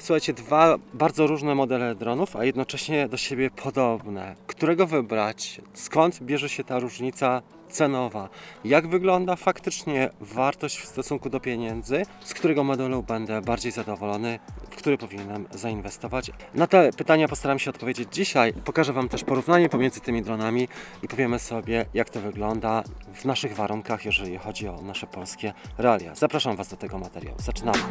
słuchajcie, dwa bardzo różne modele dronów, a jednocześnie do siebie podobne. Którego wybrać? Skąd bierze się ta różnica cenowa? Jak wygląda faktycznie wartość w stosunku do pieniędzy? Z którego modelu będę bardziej zadowolony? W który powinienem zainwestować? Na te pytania postaram się odpowiedzieć dzisiaj. Pokażę Wam też porównanie pomiędzy tymi dronami i powiemy sobie, jak to wygląda w naszych warunkach, jeżeli chodzi o nasze polskie realia. Zapraszam Was do tego materiału. Zaczynamy!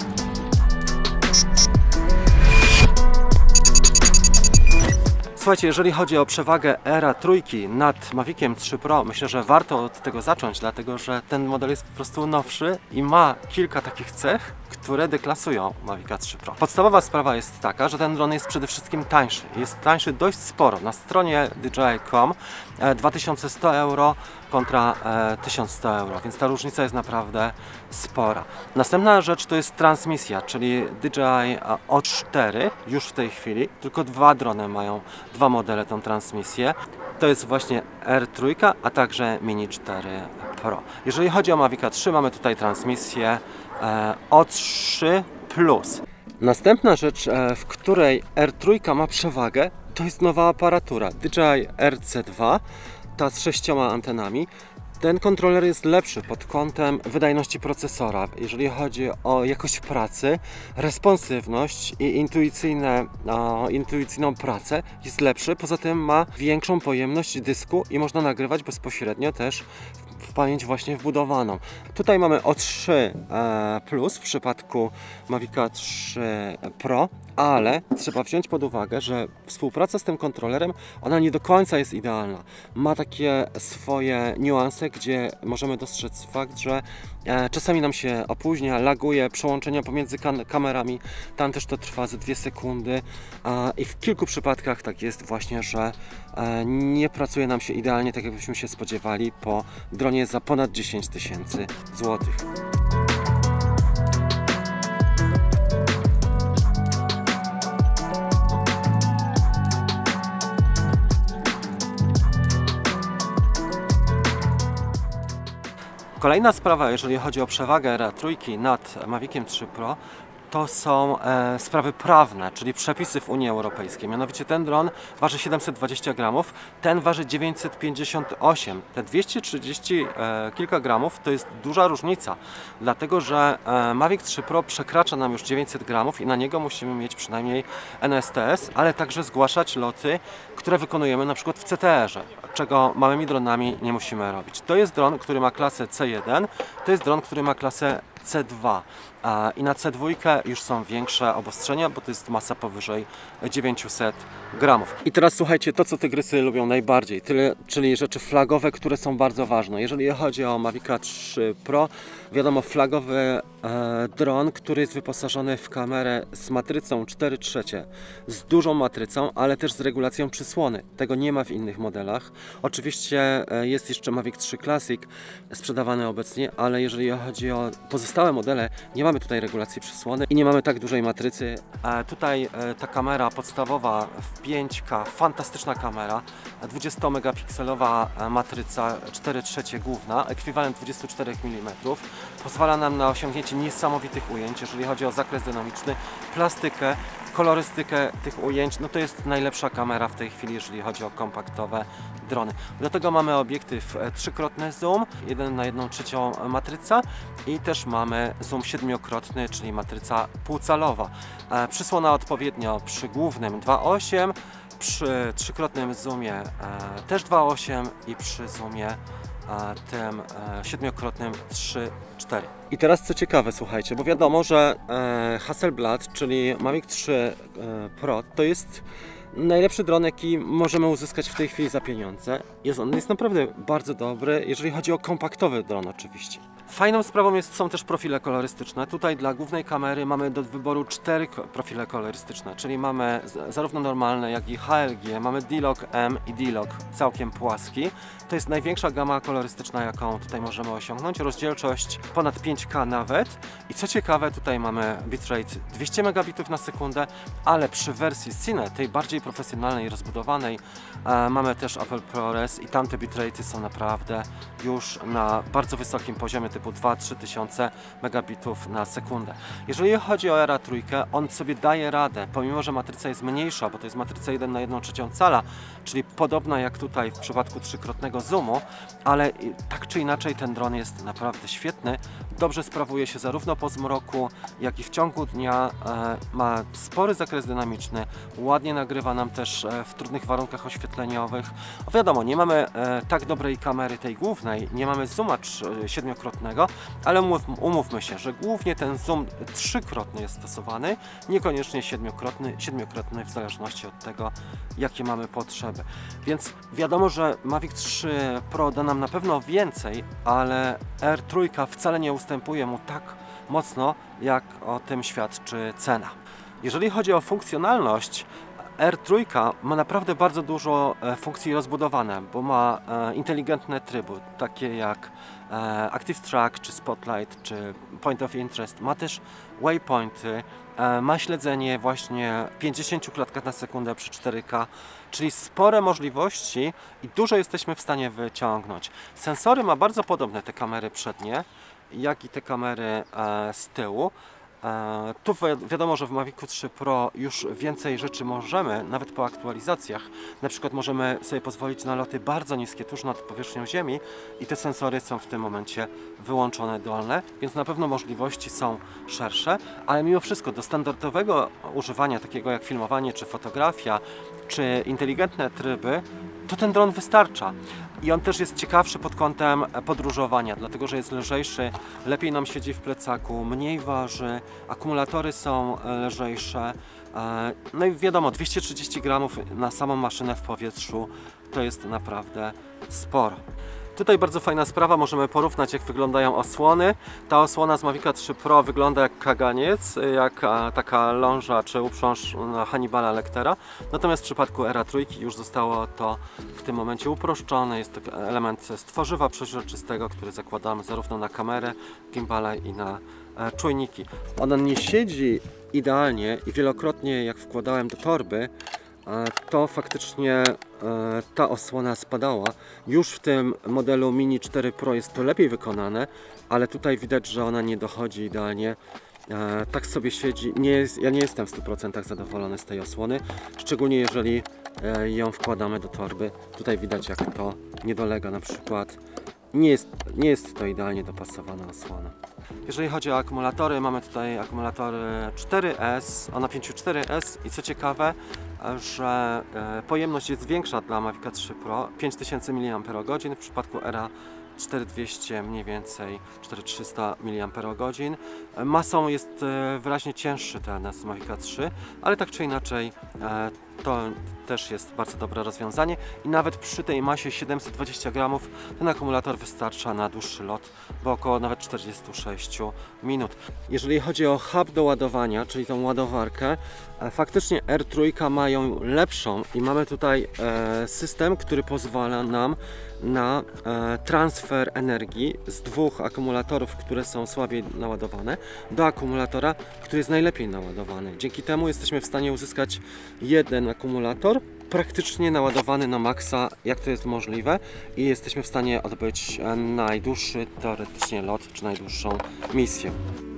Słuchajcie, jeżeli chodzi o przewagę Era trójki nad Maviciem 3 Pro, myślę, że warto od tego zacząć, dlatego że ten model jest po prostu nowszy i ma kilka takich cech, które deklasują Mavica 3 Pro. Podstawowa sprawa jest taka, że ten dron jest przede wszystkim tańszy. Jest tańszy dość sporo. Na stronie DJI.com 2100 euro kontra 1100 euro, więc ta różnica jest naprawdę spora. Następna rzecz to jest transmisja, czyli DJI O4 już w tej chwili, tylko dwa drony mają, dwa modele tą transmisję. To jest właśnie R3, a także Mini 4 Pro. Jeżeli chodzi o Mavica 3, mamy tutaj transmisję O3+. Następna rzecz, w której R3 ma przewagę, to jest nowa aparatura DJI RC2, ta z 6 antenami. Ten kontroler jest lepszy pod kątem wydajności procesora, jeżeli chodzi o jakość pracy, responsywność i intuicyjną pracę jest lepszy. Poza tym ma większą pojemność dysku i można nagrywać bezpośrednio też w pamięć właśnie wbudowaną. Tutaj mamy O3 Plus w przypadku Mavica 3 Pro, ale trzeba wziąć pod uwagę, że współpraca z tym kontrolerem, ona nie do końca jest idealna. Ma takie swoje niuanse, gdzie możemy dostrzec fakt, że czasami nam się opóźnia, laguje przełączenia pomiędzy kamerami, tam też to trwa ze 2 sekundy i w kilku przypadkach tak jest właśnie, że nie pracuje nam się idealnie, tak jakbyśmy się spodziewali po dronie za ponad 10 000 złotych. Kolejna sprawa, jeżeli chodzi o przewagę Era trójki nad Maviciem 3 Pro, to są sprawy prawne, czyli przepisy w Unii Europejskiej. Mianowicie ten dron waży 720 gramów, ten waży 958. Te 230 kilka gramów to jest duża różnica, dlatego że Mavic 3 Pro przekracza nam już 900 gramów i na niego musimy mieć przynajmniej NSTS, ale także zgłaszać loty, które wykonujemy na przykład w CTR-ze, czego małymi dronami nie musimy robić. To jest dron, który ma klasę C1, to jest dron, który ma klasę C2 i na C2 już są większe obostrzenia, bo to jest masa powyżej 900 gramów. I teraz słuchajcie, to co tygrysy lubią najbardziej, czyli rzeczy flagowe, które są bardzo ważne. Jeżeli chodzi o Mavica 3 Pro, wiadomo, flagowy dron, który jest wyposażony w kamerę z matrycą 4/3, z dużą matrycą, ale też z regulacją przysłony. Tego nie ma w innych modelach. Oczywiście jest jeszcze Mavic 3 Classic sprzedawany obecnie, ale jeżeli chodzi o pozostałe modele, nie mamy tutaj regulacji przysłony i nie mamy tak dużej matrycy. Tutaj ta kamera podstawowa w 5K, fantastyczna kamera, 20 megapikselowa matryca 4/3 główna, ekwiwalent 24 mm, pozwala nam na osiągnięcie niesamowitych ujęć, jeżeli chodzi o zakres dynamiczny, plastykę, kolorystykę tych ujęć. No to jest najlepsza kamera w tej chwili, jeżeli chodzi o kompaktowe drony. Do tego mamy obiektyw 3-krotny zoom, 1/1/3 matryca i też mamy zoom 7-krotny, czyli matryca półcalowa. Przysłona odpowiednio przy głównym 2.8, przy 3-krotnym zoomie też 2.8 i przy zoomie tym 7-krotnym 3.4. I teraz co ciekawe, słuchajcie, bo wiadomo, że Hasselblad, czyli Mavic 3 Pro, to jest najlepszy dron, jaki możemy uzyskać w tej chwili za pieniądze. On jest naprawdę bardzo dobry, jeżeli chodzi o kompaktowy dron oczywiście. Fajną sprawą są też profile kolorystyczne. Tutaj dla głównej kamery mamy do wyboru 4 profile kolorystyczne, czyli mamy zarówno normalne, jak i HLG, mamy D-Log M i D-Log całkiem płaski. To jest największa gama kolorystyczna, jaką tutaj możemy osiągnąć. Rozdzielczość ponad 5K nawet. I co ciekawe, tutaj mamy bitrate 200 megabitów na sekundę, ale przy wersji Cine, tej bardziej profesjonalnej i rozbudowanej, mamy też Apple ProRes i tamte bitrate'y są naprawdę już na bardzo wysokim poziomie, typu 2-3 tysiące megabitów na sekundę. Jeżeli chodzi o Era trójkę, on sobie daje radę, pomimo że matryca jest mniejsza, bo to jest matryca 1/1/3 cala, czyli podobna jak tutaj w przypadku trzykrotnego zoomu, ale tak czy inaczej ten dron jest naprawdę świetny, dobrze sprawuje się zarówno po zmroku, jak i w ciągu dnia, ma spory zakres dynamiczny, ładnie nagrywa nam też w trudnych warunkach oświetleniowych. Wiadomo, nie mamy tak dobrej kamery tej głównej, nie mamy zooma 7-krotnego, ale umówmy się, że głównie ten zoom 3-krotny jest stosowany, niekoniecznie 7-krotny w zależności od tego, jakie mamy potrzeby. Więc wiadomo, że Mavic 3 Pro da nam na pewno więcej, ale R3 wcale nie ustępuje mu tak mocno, jak o tym świadczy cena. Jeżeli chodzi o funkcjonalność, R3 ma naprawdę bardzo dużo funkcji rozbudowane, bo ma inteligentne tryby, takie jak Active Track, czy Spotlight, czy Point of Interest. Ma też waypointy, ma śledzenie właśnie 50 klatkach na sekundę przy 4K, czyli spore możliwości i dużo jesteśmy w stanie wyciągnąć. Sensory ma bardzo podobne, te kamery przednie, jak i te kamery z tyłu. Tu wiadomo, że w Mavicu 3 Pro już więcej rzeczy możemy, nawet po aktualizacjach. Na przykład możemy sobie pozwolić na loty bardzo niskie, tuż nad powierzchnią Ziemi i te sensory są w tym momencie wyłączone dolne, więc na pewno możliwości są szersze, ale mimo wszystko do standardowego używania, takiego jak filmowanie, czy fotografia, czy inteligentne tryby, to ten dron wystarcza. I on też jest ciekawszy pod kątem podróżowania, dlatego że jest lżejszy, lepiej nam siedzi w plecaku, mniej waży, akumulatory są lżejsze. No i wiadomo, 230 gramów na samą maszynę w powietrzu to jest naprawdę sporo. Tutaj bardzo fajna sprawa, możemy porównać, jak wyglądają osłony. Ta osłona z Mavica 3 Pro wygląda jak kaganiec, jak taka ląża czy uprząż Hannibala Lectera. Natomiast w przypadku Era trójki już zostało to w tym momencie uproszczone. Jest to element z tworzywa przeźroczystego, który zakładamy zarówno na kamerę, gimbala i na czujniki. Ona nie siedzi idealnie i wielokrotnie jak wkładałem do torby, to faktycznie ta osłona spadała. Już w tym modelu Mini 4 Pro jest to lepiej wykonane, ale tutaj widać, że ona nie dochodzi idealnie. Tak sobie siedzi. Ja nie jestem w 100% zadowolony z tej osłony, szczególnie jeżeli ją wkładamy do torby. Tutaj widać, jak to nie dolega, na przykład nie jest to idealnie dopasowana osłona. Jeżeli chodzi o akumulatory, mamy tutaj akumulatory 4S, o napięciu 4S i co ciekawe, że pojemność jest większa dla Mavica 3 Pro, 5000 mAh, w przypadku Era 4200 mniej więcej 4300 mAh. Masą jest wyraźnie cięższy ten z Mavica 3, ale tak czy inaczej to też jest bardzo dobre rozwiązanie i nawet przy tej masie 720 gramów ten akumulator wystarcza na dłuższy lot, bo około nawet 46 minut. Jeżeli chodzi o hub do ładowania, czyli tą ładowarkę, faktycznie R3 ma ją lepszą i mamy tutaj system, który pozwala nam na transfer energii z dwóch akumulatorów, które są słabiej naładowane, do akumulatora, który jest najlepiej naładowany. Dzięki temu jesteśmy w stanie uzyskać jeden akumulator praktycznie naładowany na maksa, jak to jest możliwe, i jesteśmy w stanie odbyć najdłuższy teoretycznie lot, czy najdłuższą misję.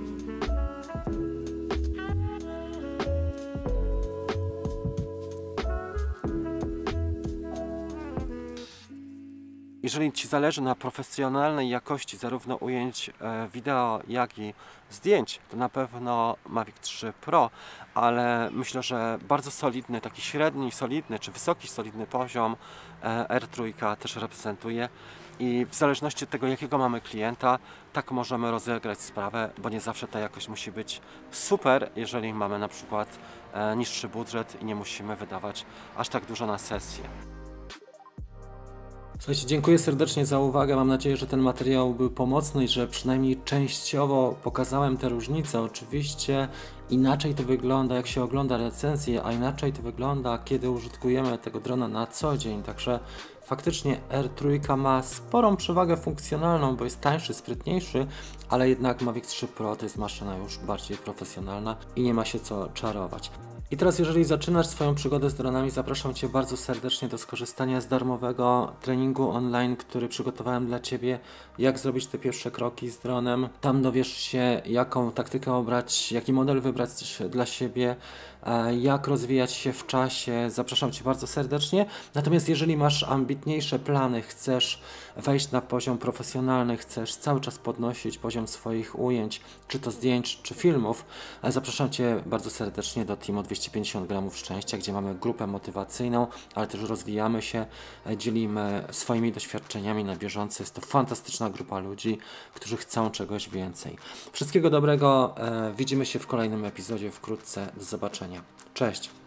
Jeżeli Ci zależy na profesjonalnej jakości zarówno ujęć wideo, jak i zdjęć, to na pewno Mavic 3 Pro, ale myślę, że bardzo solidny, taki średni, solidny czy wysoki, solidny poziom R3 też reprezentuje i w zależności od tego, jakiego mamy klienta, tak możemy rozegrać sprawę, bo nie zawsze ta jakość musi być super, jeżeli mamy na przykład niższy budżet i nie musimy wydawać aż tak dużo na sesję. Słuchajcie, dziękuję serdecznie za uwagę. Mam nadzieję, że ten materiał był pomocny i że przynajmniej częściowo pokazałem te różnice. Oczywiście inaczej to wygląda, jak się ogląda recenzję, a inaczej to wygląda, kiedy użytkujemy tego drona na co dzień. Także faktycznie R3 ma sporą przewagę funkcjonalną, bo jest tańszy, sprytniejszy, ale jednak Mavic 3 Pro to jest maszyna już bardziej profesjonalna i nie ma się co czarować. I teraz, jeżeli zaczynasz swoją przygodę z dronami, zapraszam Cię bardzo serdecznie do skorzystania z darmowego treningu online, który przygotowałem dla Ciebie, jak zrobić te pierwsze kroki z dronem. Tam dowiesz się, jaką taktykę obrać, jaki model wybrać dla siebie, jak rozwijać się w czasie. Zapraszam Cię bardzo serdecznie. Natomiast jeżeli masz ambitniejsze plany, chcesz wejść na poziom profesjonalny, chcesz cały czas podnosić poziom swoich ujęć, czy to zdjęć, czy filmów, zapraszam Cię bardzo serdecznie do Teamu 250 gramów szczęścia, gdzie mamy grupę motywacyjną, ale też rozwijamy się, dzielimy swoimi doświadczeniami na bieżąco. Jest to fantastyczna grupa ludzi, którzy chcą czegoś więcej. Wszystkiego dobrego, widzimy się w kolejnym epizodzie wkrótce. Do zobaczenia. Cześć!